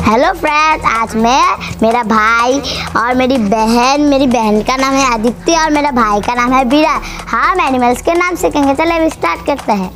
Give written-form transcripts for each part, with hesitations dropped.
Hello friends, आज मैं, मेरा भाई और मेरी बहन का नाम है आदित्य और मेरा भाई का नाम है विराट। हम एनिमल्स के नाम सीखेंगे। चलिए अभी स्टार्ट करते हैं।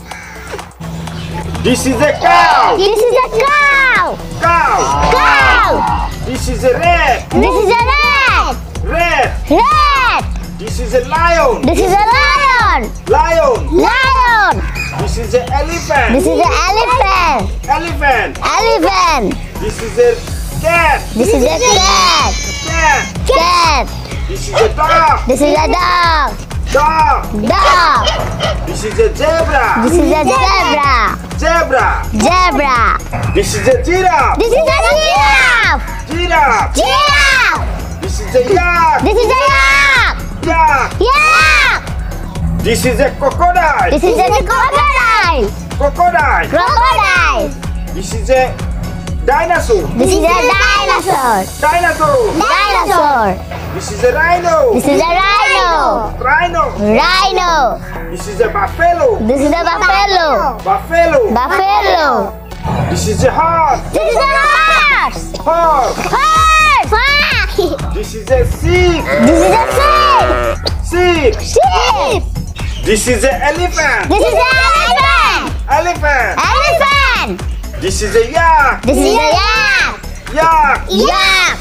This is a cow. This is a cow. Cow. Cow. This is a rat. This is a rat. Rat. Rat. This is a lion. This is a lion. Lion. Lion. This is an elephant. This is an elephant. Elephant. Elephant. This is a cat. This is a cat. Cat. Cat. This is a dog. This is a dog. Dog. Dog. This is a zebra. This is a zebra. Zebra. Zebra. This is a giraffe. This is a giraffe. Giraffe. Giraffe. This is a yak. This is a yak. Yak. Yak. This is a crocodile. This is a crocodile. Crocodile. Crocodile. This is a dinosaur. This is a dinosaur. Dinosaur. Dinosaur. This is a rhino. This is a rhino. Rhino. Rhino. This is a buffalo. This is a buffalo. Buffalo. Buffalo. This is a horse. This is a horse. Horse. Horse. This is a sheep. This is a sheep. Sheep. Sheep. This is a elephant. This is an elephant. Elephant. Elephant. This is a yak. This is a yak. Yak. Yak.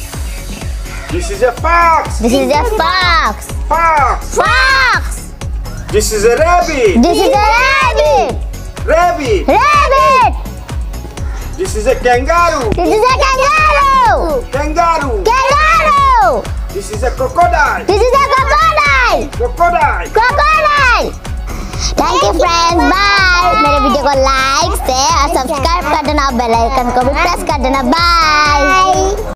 This is a fox. This is a fox. Fox. Fox. This is a rabbit. This is a rabbit. Rabbit. Rabbit. This is a kangaroo. This is a kangaroo. Kangaroo. Kangaroo. This is a crocodile. This is a crocodile. Crocodile. Crocodile. Thank you friends, bye. मेरे video को like, share और subscribe कर देना और bell icon को भी press कर देना। बाय।